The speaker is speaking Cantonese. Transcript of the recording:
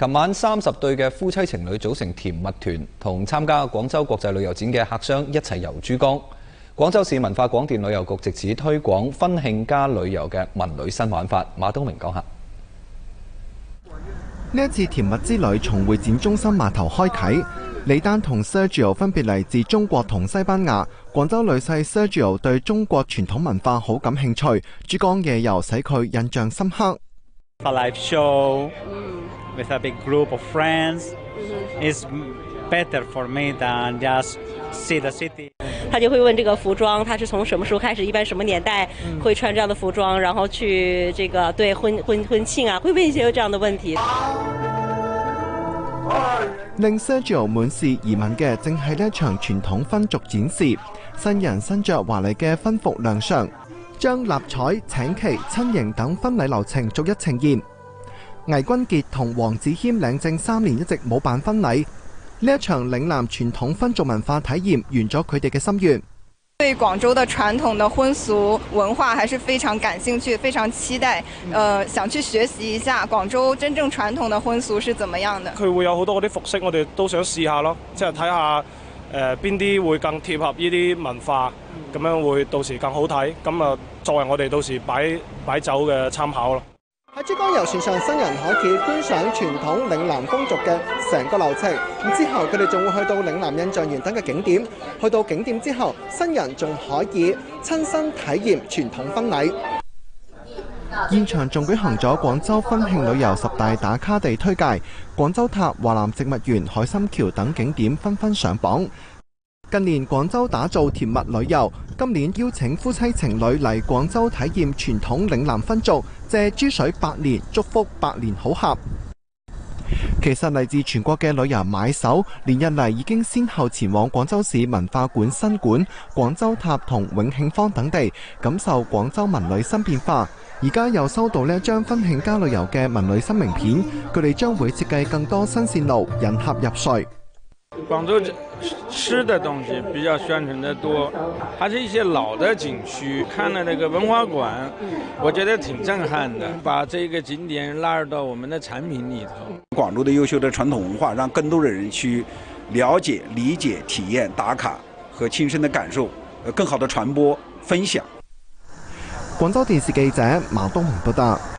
琴晚30對嘅夫妻情侶組成甜蜜團，同參加廣州國際旅遊展嘅客商一齊遊珠江。廣州市文化廣電旅遊局藉此推廣婚慶加旅遊嘅文旅新玩法。馬東明講下。 呢一次甜蜜之旅從會展中心碼頭開啟，李丹同 Sergio 分別嚟自中國同西班牙。廣州女婿 Sergio 對中國傳統文化好感興趣，珠江夜遊使佢印象深刻。 A live show with a big group of friends is better for me than just see the city. 他就會問這個服裝，他是從什麼時候開始，一般什麼年代會穿這樣的服裝，然後去這個對婚慶啊，會問一些這樣的問題。 令 Sergio 滿是疑問嘅，正係呢一場傳統婚俗展示。新人身着華麗嘅婚服亮相，將立彩、請旗、親迎等婚禮流程逐一呈現。魏君傑同黃子謙領證3年一直冇辦婚禮，呢一場嶺南傳統婚俗文化體驗圓咗佢哋嘅心願。 對廣州的傳統的婚俗文化還是非常感興趣，非常期待，想去學習一下廣州真正傳統的婚俗是怎麼樣的。 佢會有好多嗰啲服飾，我哋都想試下咯，即係睇下邊啲會更貼合呢啲文化，咁樣會到時更好睇。咁啊，作為我哋到時擺酒嘅參考咯。 喺珠江遊船上，新人可以觀賞傳統嶺南風俗嘅成個流程。咁之後佢哋仲會去到嶺南印象園等嘅景點。去到景點之後，新人仲可以親身體驗傳統婚禮。現場仲舉行咗廣州婚慶旅遊10大打卡地推介，廣州塔、華南植物園、海心橋等景點紛紛上榜。近年廣州打造甜蜜旅遊，今年邀請夫妻情侶嚟廣州體驗傳統嶺南婚俗，借珠水百年，祝福百年好合。其實嚟自全國嘅旅遊買手，連日嚟已經先後前往廣州市文化館新館、廣州塔同永慶坊等地，感受廣州文旅新變化。而家又收到呢一張婚慶加旅遊嘅文旅新名片，佢哋將會設計更多新線路，引客入睡。 廣州吃的東西比較宣傳得多，還是一些老的景區。看了那個文化館，我覺得挺震撼的，把這個景點納入到我們的產品裏頭。 廣州的優秀的傳統文化，讓更多的人去了解、理解、體驗、打卡和親身的感受，更好的傳播分享。 廣州電視記者馬東明報道。